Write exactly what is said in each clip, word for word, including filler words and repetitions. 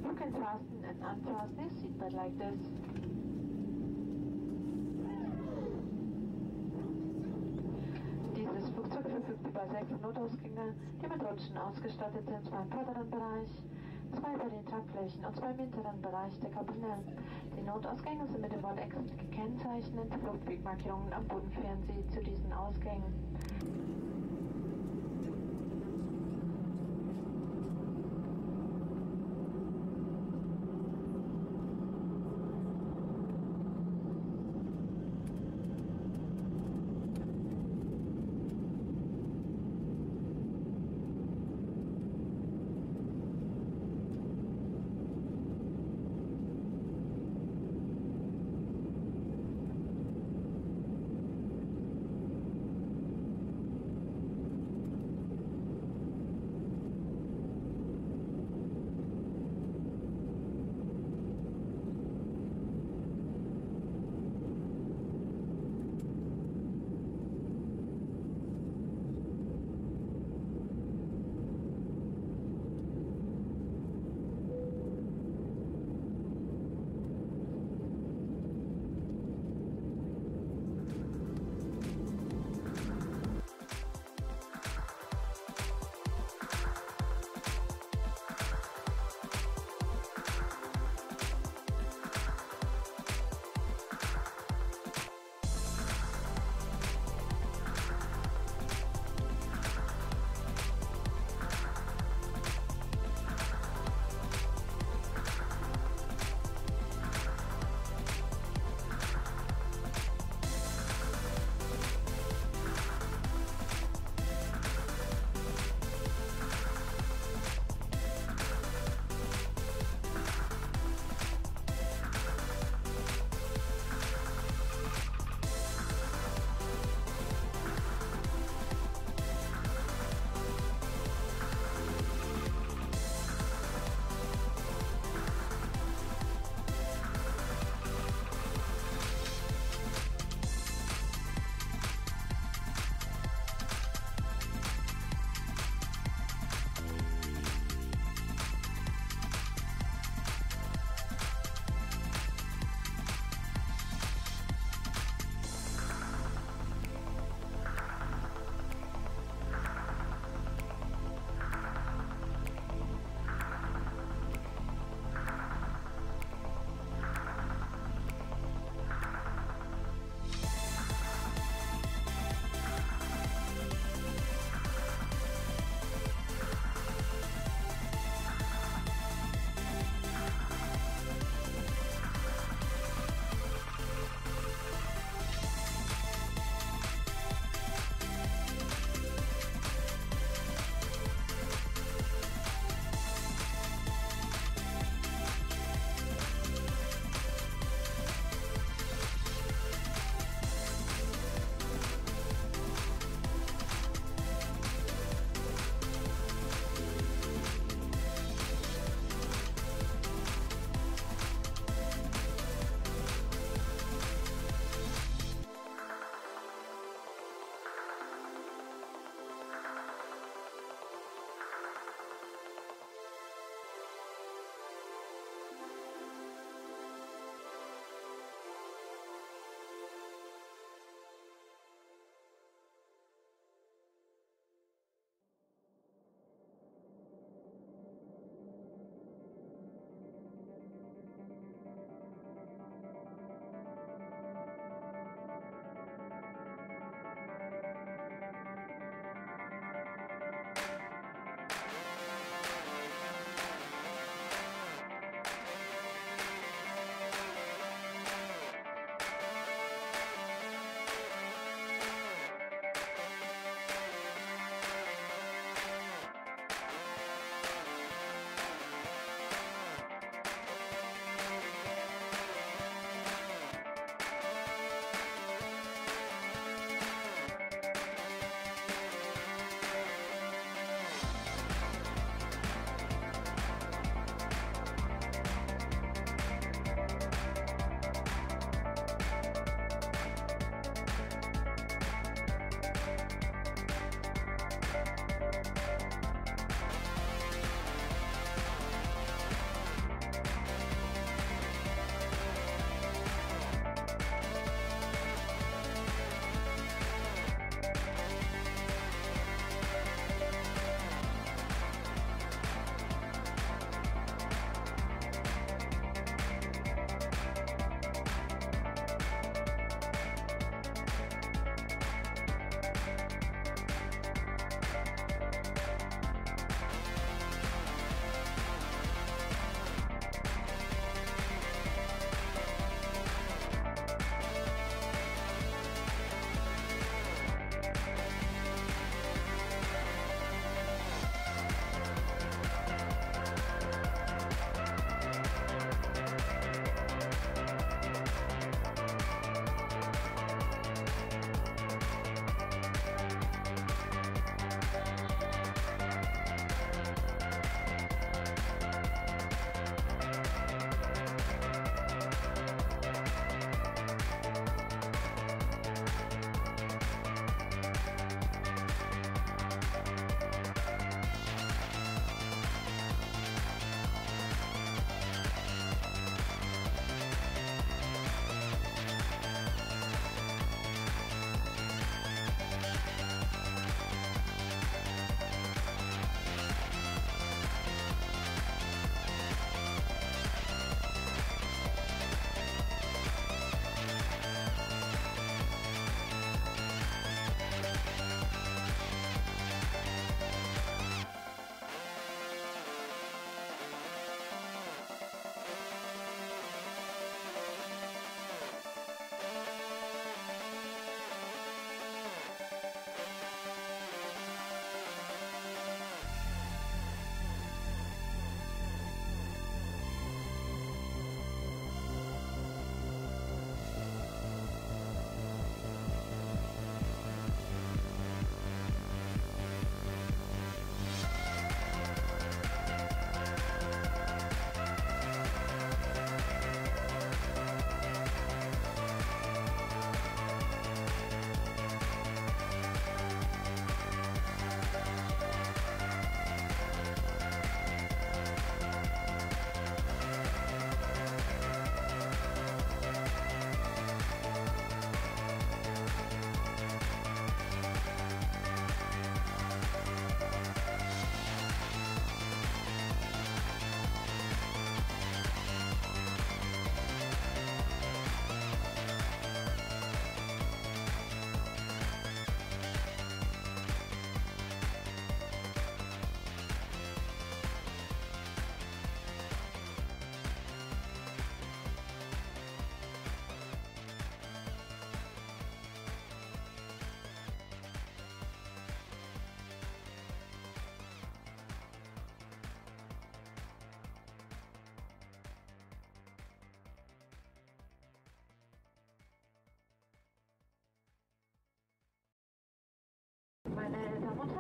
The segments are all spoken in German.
You can fasten and unfasten your seatbelt like this. Dieses Flugzeug verfügt über sechs Notausgänge, die mit Rutschen ausgestattet sind, zwei im vorderen Bereich, zwei bei den Tragflächen und zwei im hinteren Bereich der Kabine. Die Notausgänge sind mit dem Wort Exit gekennzeichnet. Fluchtwegmarkierungen am Boden führen sie zu diesen Ausgängen.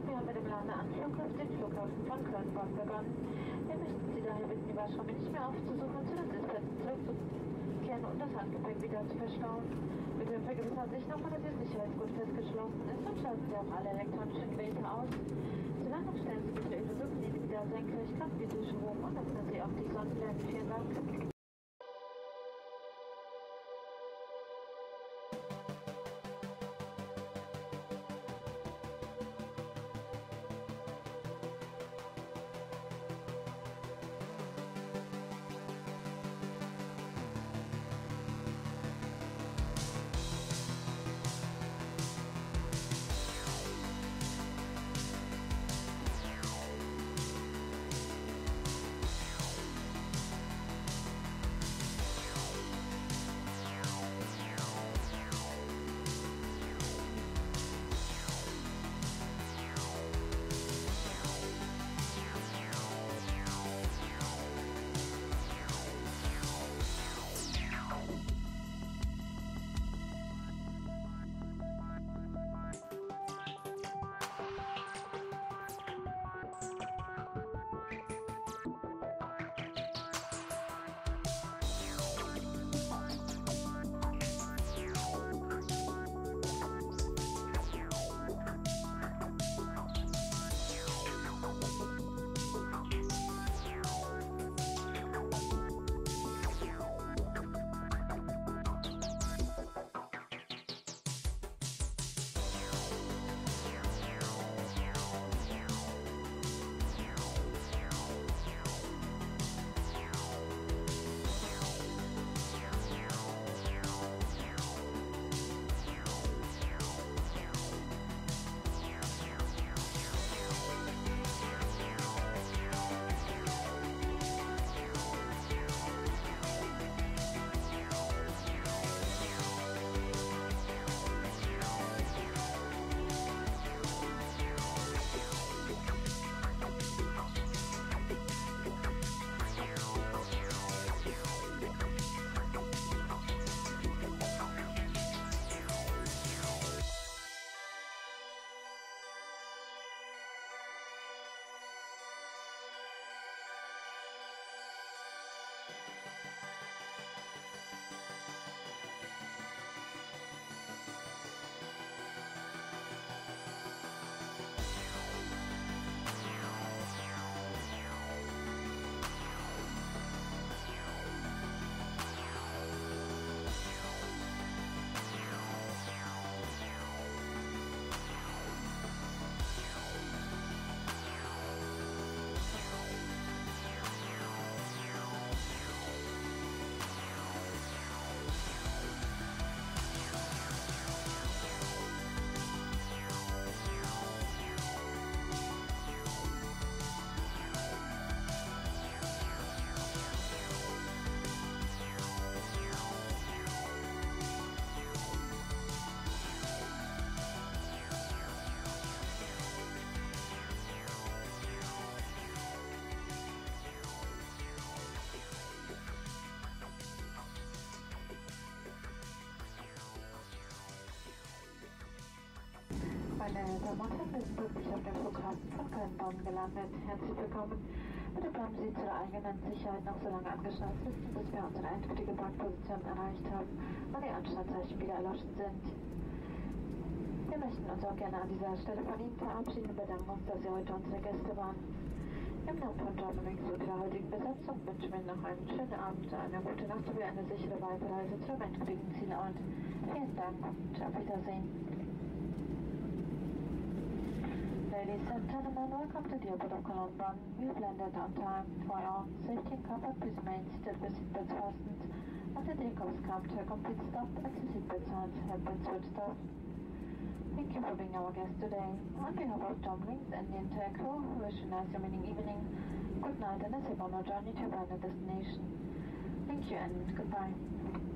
Wir haben mit dem Landeanflug auf den Flughafen von Köln-Bonn begonnen. Wir möchten Sie daher bitten, die Waschräume nicht mehr aufzusuchen und zu den Sitzplätzen zurückzukehren und das Handgepäck wieder zu verstauen. Bitte vergewissern Sie sich nochmal, dass Ihr Sicherheitsgurt festgeschlossen ist und schalten Sie auch alle elektronischen Geräte aus. Zur Landung stellen Sie bitte Ihre Rückenlinie wieder senkrecht, klappen die Dusche hoch und öffnen Sie auch die Sonnenblenden. Vielen Dank. Meine Damen und Herren, wir sind pünktlich auf dem Flughafen von Köln-Bonn gelandet. Herzlich willkommen. Bitte bleiben Sie zur eigenen Sicherheit noch so lange angeschnallt sitzen, bis wir unsere endgültige Parkposition erreicht haben und die Anschnallzeichen wieder erloschen sind. Wir möchten uns auch gerne an dieser Stelle von Ihnen verabschieden und bedanken uns, dass Sie heute unsere Gäste waren. Im Namen von Germanwings und der heutigen Besetzung wünschen wir noch einen schönen Abend, eine gute Nacht sowie eine sichere Weiterreise zum endgültigen Zielort. Vielen Dank und auf Wiedersehen. Ladies and gentlemen, welcome to the airport of Cologne-Bonn. We've landed on time. For your safety and comfort, please remain seated with seatbelts fastened until the aircraft come to a complete stop and the seatbelt signs have been switched off. Thank you for being our guest today. On behalf of Germanwings and the entire crew, we wish you a nice remaining evening, good night and a safe on our journey to your final destination. Thank you and goodbye.